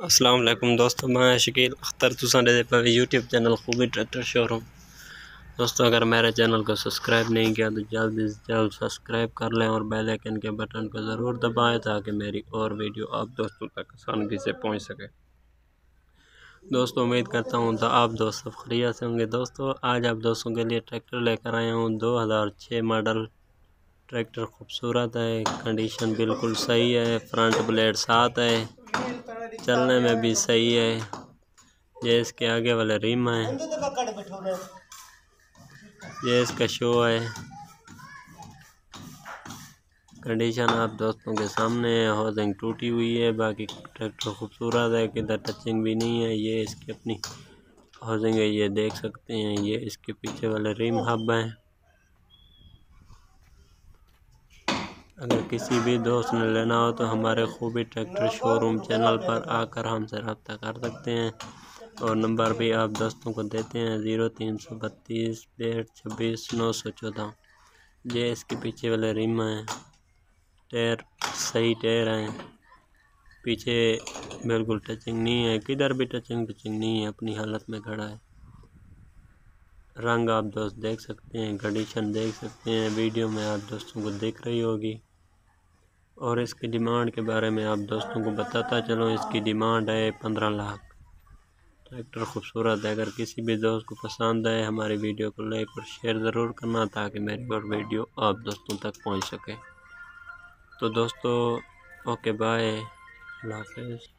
अस्सलाम वालेकुम दोस्तों, मैं शकील अख्तर तुसां दे पे यूट्यूब चैनल खूबी ट्रैक्टर शोरूम। दोस्तों, अगर मेरे चैनल को सब्सक्राइब नहीं किया तो जल्द से जल्द सब्सक्राइब कर लें और बेल आइकन के बटन को ज़रूर दबाएं ताकि मेरी और वीडियो आप दोस्तों तक आसानी से पहुंच सके। दोस्तों, उम्मीद करता हूं तो आप दोस्त सब खैरियत से होंगे। दोस्तों, आज आप दोस्तों के लिए ट्रैक्टर लेकर आया हूं 2006 मॉडल। ट्रैक्टर खूबसूरत है, कंडीशन बिल्कुल सही है, फ्रंट ब्लेड 7 है, चलने में भी सही है। ये इसके आगे वाले रिम है, ये इसका शो है। कंडीशन आप दोस्तों के सामने है, हाउसिंग टूटी हुई है, बाकी ट्रैक्टर खूबसूरत है, किधर टचिंग भी नहीं है। ये इसकी अपनी हाउसिंग है, ये देख सकते हैं। ये इसके पीछे वाले रिम हब हैं। अगर किसी भी दोस्त ने लेना हो तो हमारे खूबी ट्रैक्टर शोरूम चैनल पर आकर हमसे रब्ता कर सकते हैं और नंबर भी आप दोस्तों को देते हैं 0332 26 914। ये इसके पीछे वाले रिम हैं, टायर सही टायर हैं, पीछे बिल्कुल टचिंग नहीं है, किधर भी टचिंग नहीं है, अपनी हालत में खड़ा है। रंग आप दोस्त देख सकते हैं, कंडीशन देख सकते हैं, वीडियो में आप दोस्तों को दिख रही होगी। और इसकी डिमांड के बारे में आप दोस्तों को बताता चलो, इसकी डिमांड है 15 लाख। ट्रैक्टर खूबसूरत है, अगर किसी भी दोस्त को पसंद आए हमारी वीडियो को लाइक और शेयर ज़रूर करना ताकि मेरी और वीडियो आप दोस्तों तक पहुंच सके। तो दोस्तों, ओके बाय, अल्लाह हाफिज़।